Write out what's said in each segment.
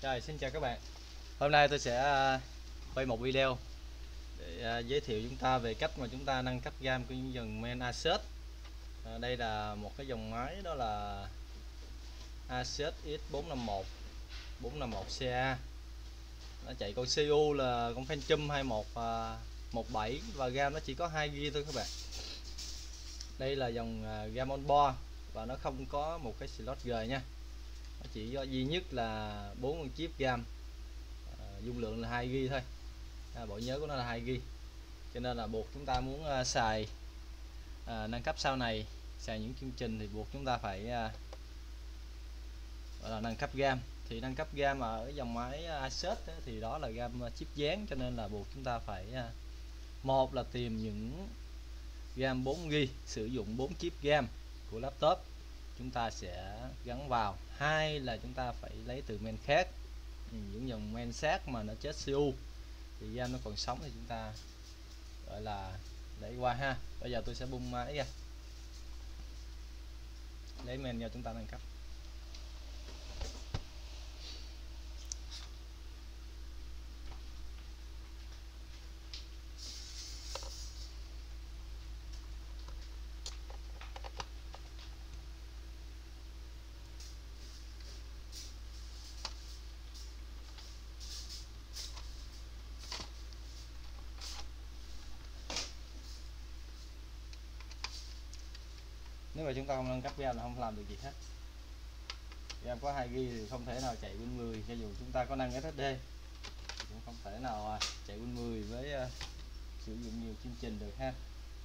Rồi, xin chào các bạn. Hôm nay tôi sẽ quay một video để giới thiệu chúng ta về cách mà chúng ta nâng cấp RAM của những dòng main Asus. Đây là một cái dòng máy, đó là Asus X451 451CA. Nó chạy con CPU là con Phantom 2117 và RAM nó chỉ có 2GB thôi các bạn. Đây là dòng RAM on board và nó không có một cái slot rời nha. Nó chỉ có duy nhất là 4 con chip RAM, dung lượng là 2GB thôi. Bộ nhớ của nó là 2GB, cho nên là buộc chúng ta muốn xài nâng cấp sau này, xài những chương trình thì buộc chúng ta phải gọi là nâng cấp RAM. Thì nâng cấp RAM ở dòng máy Asus thì đó là RAM chip dán, cho nên là buộc chúng ta phải một là tìm những RAM 4GB sử dụng 4 chip RAM của laptop chúng ta sẽ gắn vào. Hai là chúng ta phải lấy từ main khác, những dòng main sát mà nó chết CPU thì RAM nó còn sống thì chúng ta gọi là lấy qua ha. Bây giờ tôi sẽ bung máy ra, lấy main cho chúng ta nâng cấp. Nếu mà chúng ta không nâng cấp RAM là không làm được gì hết. RAM có 2GB thì không thể nào chạy Win 10, cho dù chúng ta có nâng SSD cũng không thể nào chạy Win 10 với sử dụng nhiều chương trình được ha.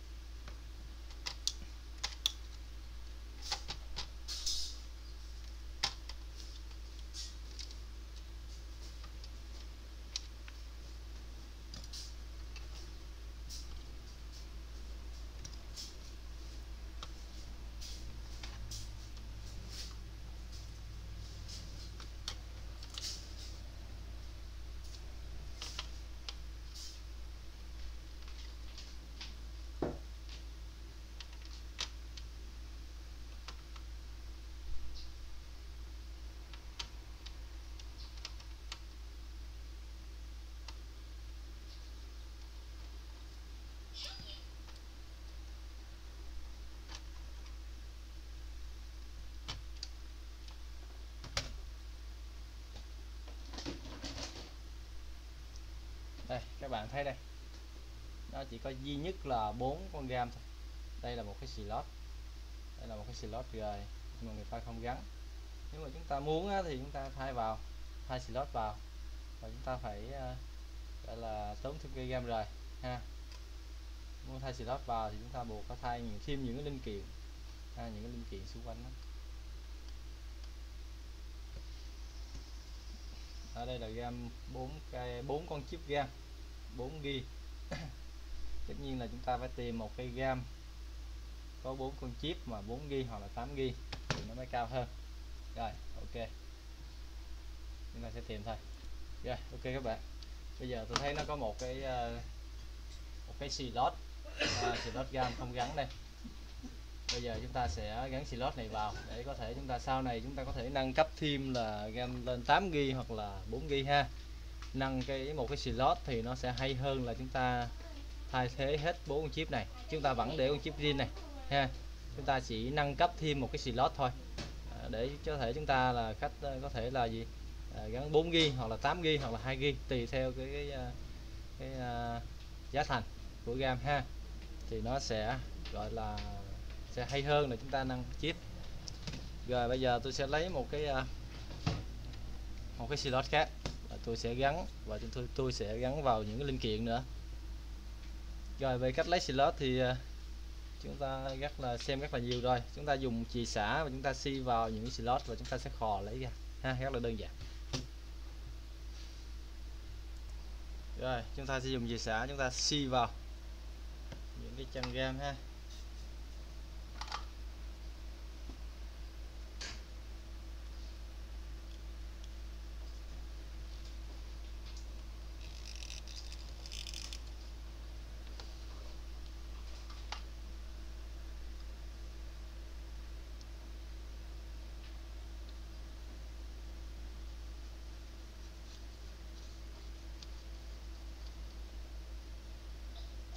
Đây các bạn thấy đây, nó chỉ có duy nhất là 4 con RAM thôi. Đây là một cái slot, đây là một cái slot rồi nhưng mà người ta không gắn. Nếu mà chúng ta muốn thì chúng ta thay slot vào và chúng ta phải gọi là tốn thêm cây RAM rồi ha. Muốn thay slot vào thì chúng ta buộc phải thay thêm những cái linh kiện những cái linh kiện xung quanh đó. Ở đây là RAM 4 con chip RAM 4GB. Tất nhiên là chúng ta phải tìm một cây RAM có 4 con chip mà 4GB hoặc là 8GB thì nó mới cao hơn. Rồi ok, chúng ta sẽ tìm thôi. Rồi ok các bạn, bây giờ tôi thấy nó có một cái slot slot RAM không gắn đây. Bây giờ chúng ta sẽ gắn slot này vào để có thể chúng ta sau này chúng ta có thể nâng cấp thêm là RAM lên 8GB hoặc là 4GB ha. Nâng một cái slot thì nó sẽ hay hơn là chúng ta thay thế hết 4 con chip này. Chúng ta vẫn để con chip riêng này ha, chúng ta chỉ nâng cấp thêm một cái slot thôi để có thể chúng ta là có thể là gắn 4GB hoặc là 8GB hoặc là 2GB tùy theo cái giá thành của RAM ha. Thì nó sẽ gọi là sẽ hay hơn là chúng ta nâng chip. Rồi bây giờ tôi sẽ lấy một cái slot khác và tôi sẽ gắn, và tôi sẽ gắn vào những cái linh kiện nữa. Rồi về cách lấy slot thì chúng ta xem rất là nhiều rồi. Chúng ta dùng chì xả và chúng ta xi vào những cái slot và chúng ta sẽ khò lấy ra ha, rất là đơn giản. Rồi chúng ta sẽ dùng chì xả, chúng ta xi vào những cái chân RAM ha.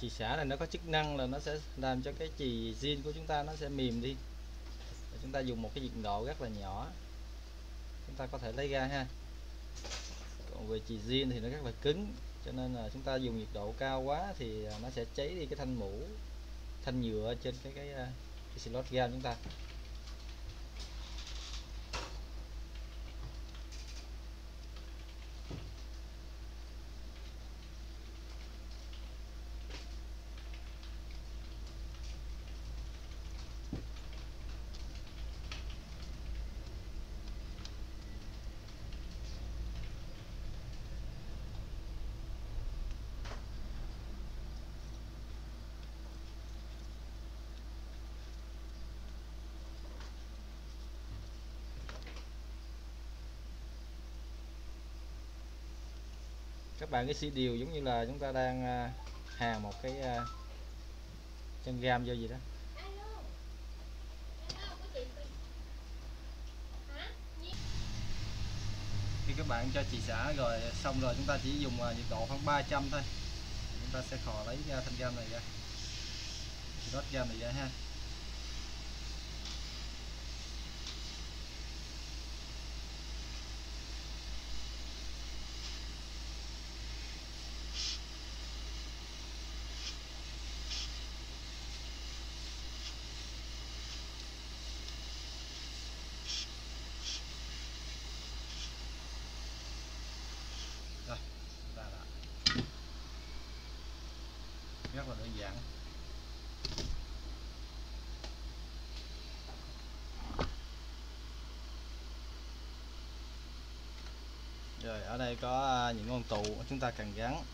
Chì xả này nó có chức năng là nó sẽ làm cho cái chì zin của chúng ta nó sẽ mềm đi. Chúng ta dùng một cái nhiệt độ rất là nhỏ, chúng ta có thể lấy ra ha. Còn về chì zin thì nó rất là cứng, cho nên là chúng ta dùng nhiệt độ cao quá thì nó sẽ cháy đi cái thanh mũ, thanh nhựa trên cái slot game chúng ta. Các bạn cái xi điều giống như là chúng ta đang hàn một cái chân gam vô gì đó. Khi các bạn cho chì xả rồi xong rồi, chúng ta chỉ dùng nhiệt độ khoảng 300 thôi, chúng ta sẽ khò lấy ra thanh gam này ra, đốt gam này ra ha. Rồi, chúng ta đã rất là đơn giản. Rồi ở đây có những con tụ chúng ta cần gắn.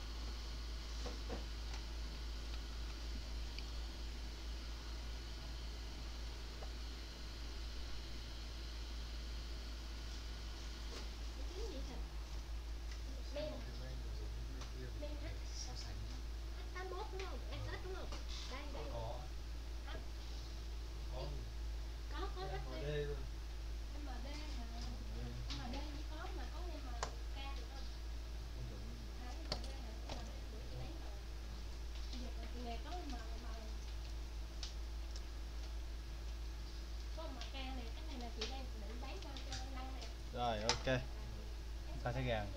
Rồi ok, ta sẽ gàn.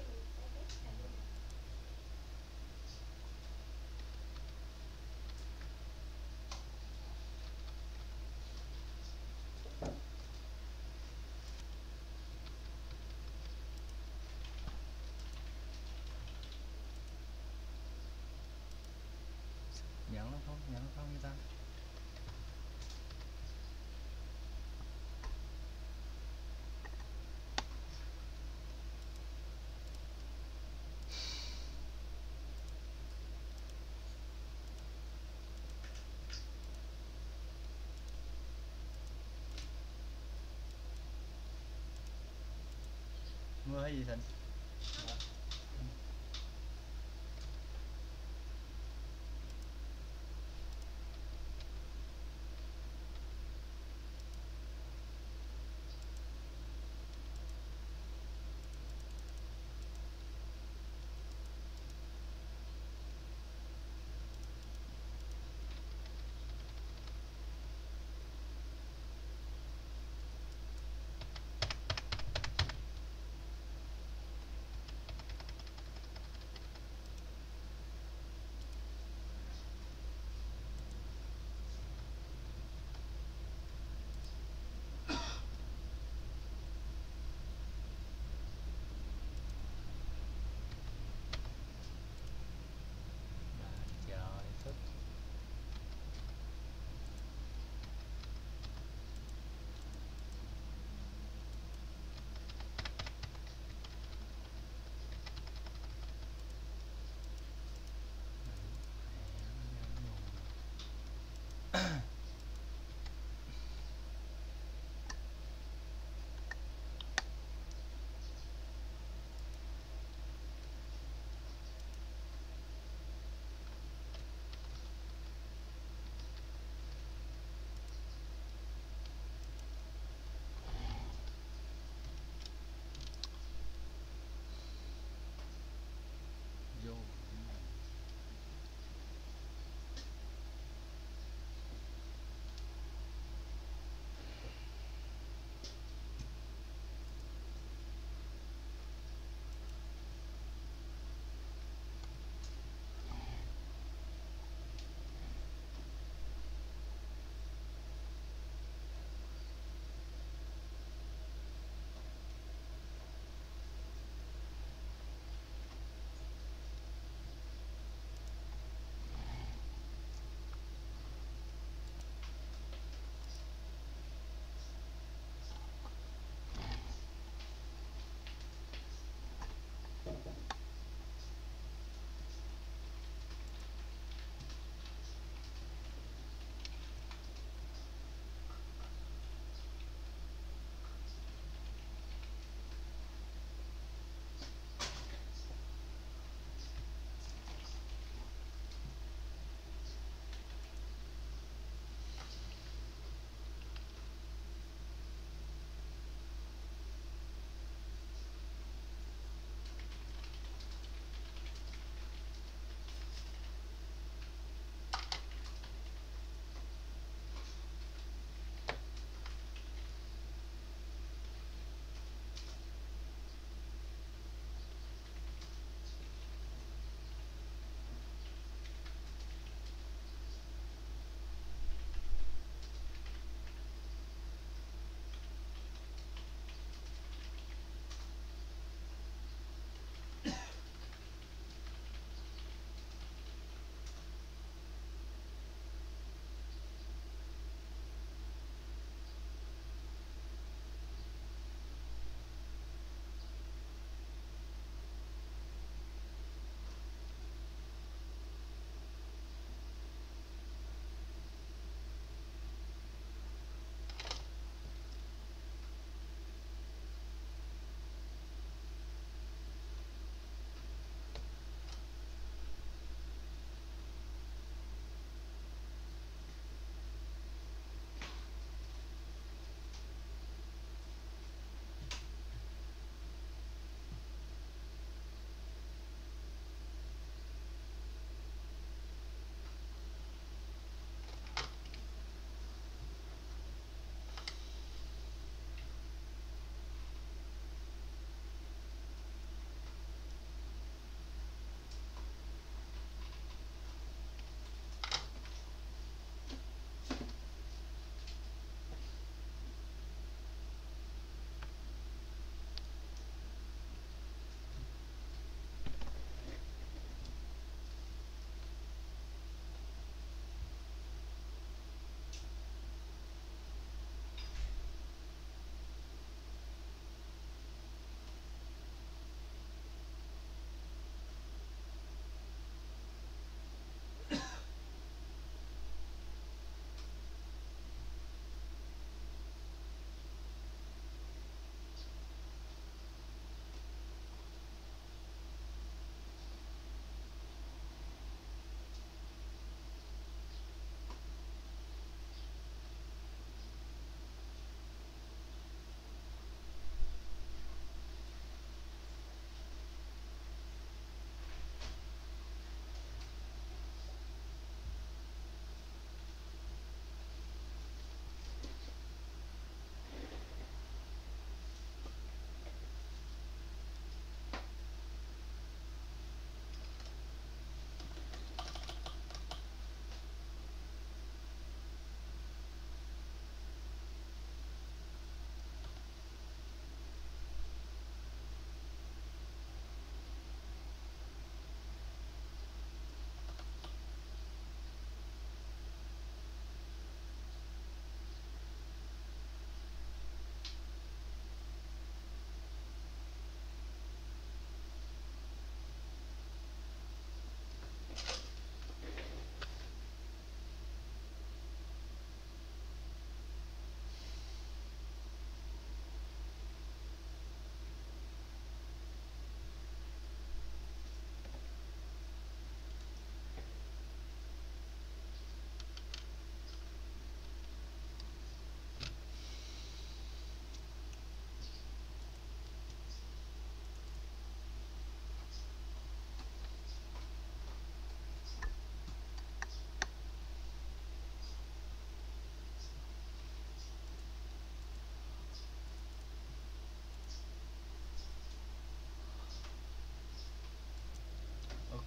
Nhận nó không, nhận nó không người ta. Mưa hay gì Thịnh?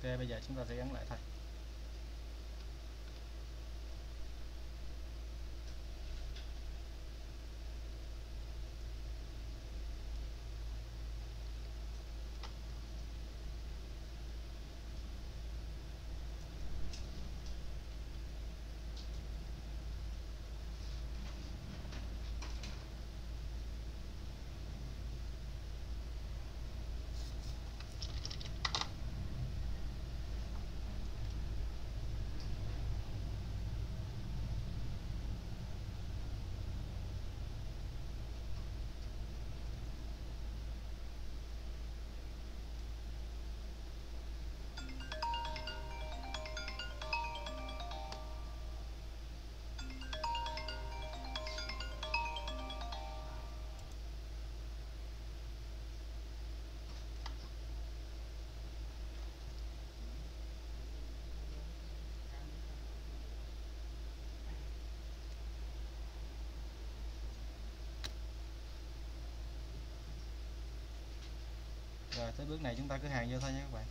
bây giờ chúng ta sẽ gắn lại thôi. Rồi tới bước này chúng ta cứ hàn vô thôi nha các bạn.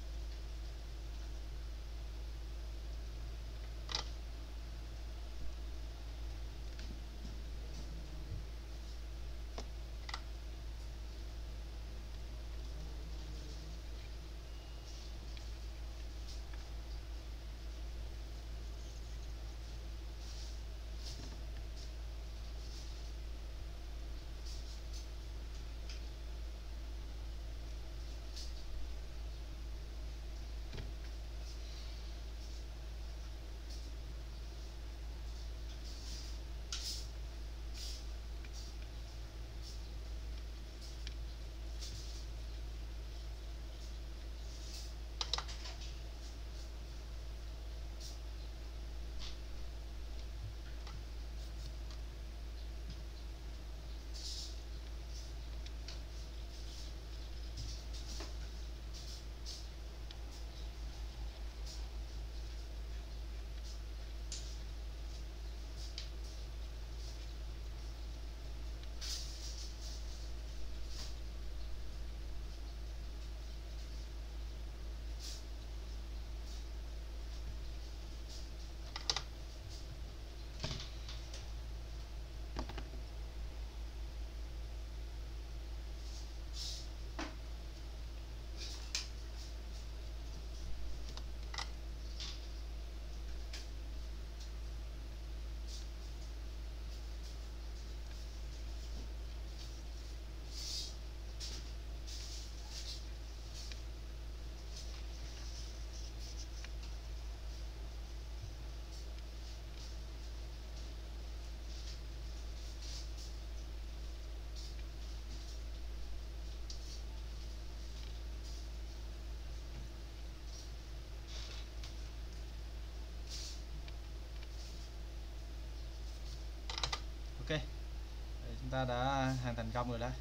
Ok, chúng ta đã hoàn thành công rồi đó.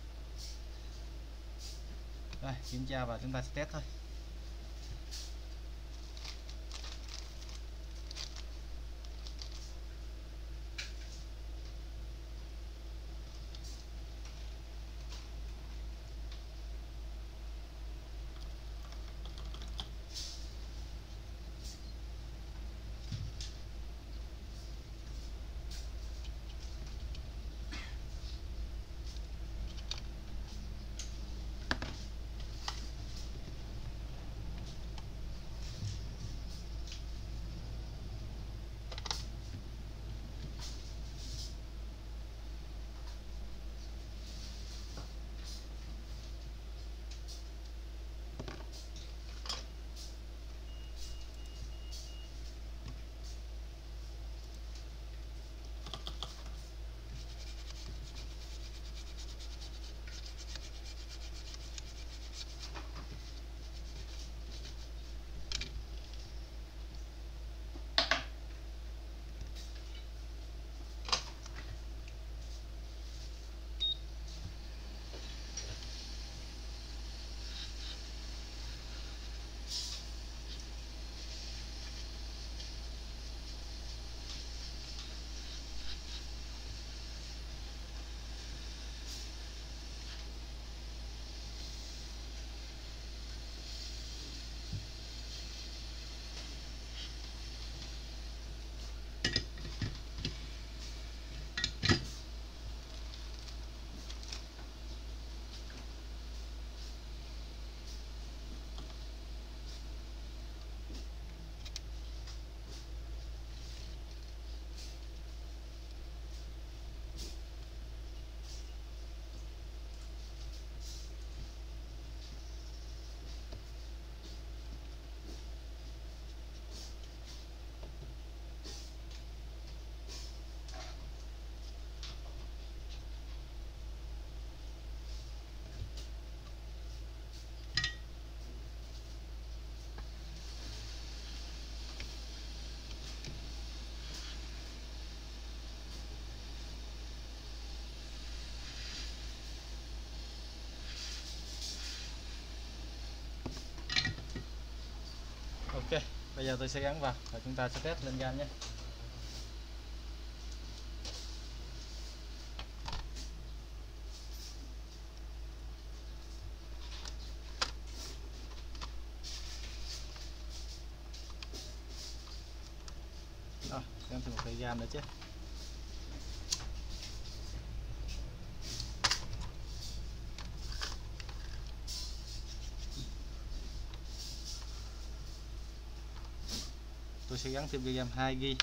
Rồi kiểm tra và chúng ta sẽ test thôi. Ok, bây giờ tôi sẽ gắn vào và chúng ta sẽ test lên RAM nhé. Rồi, gắn thêm một cây RAM nữa chứ. Tôi sẽ gắn thêm cây RAM 2GB.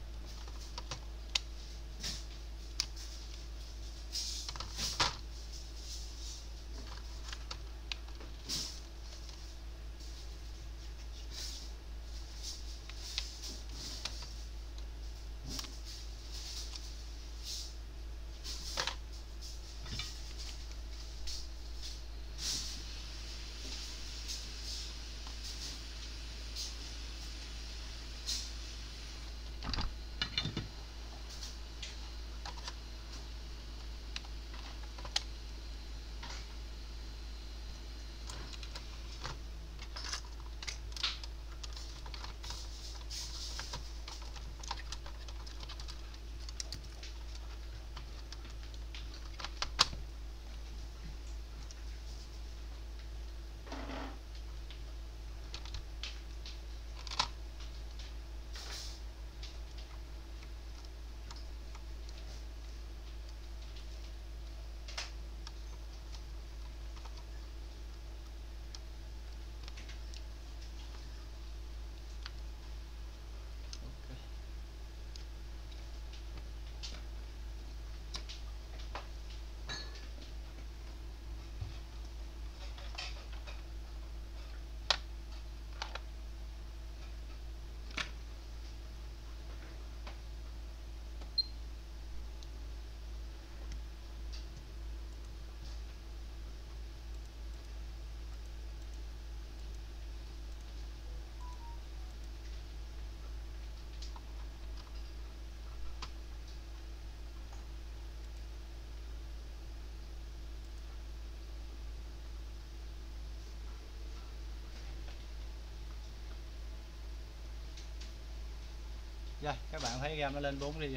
Rồi, các bạn thấy RAM nó lên 4 đi rồi.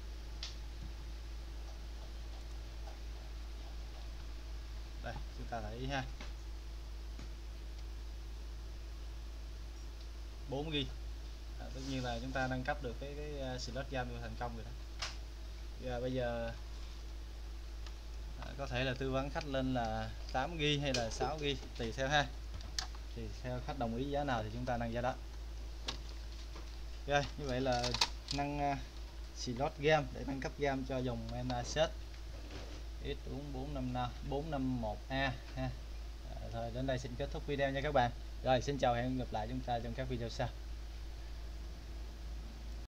Đây, chúng ta thấy ha. 4GB. Tất nhiên là chúng ta nâng cấp được cái slot RAM thành công rồi đó. Bây giờ có thể là tư vấn khách lên là 8GB hay là 6GB tùy theo ha. Thì theo khách đồng ý giá nào thì chúng ta nâng giá đó. Rồi, như vậy là nâng slot RAM để nâng cấp RAM cho dòng Asus X4451A ha. Thôi đến đây xin kết thúc video nha các bạn. Rồi, xin chào, hẹn gặp lại chúng ta trong các video sau.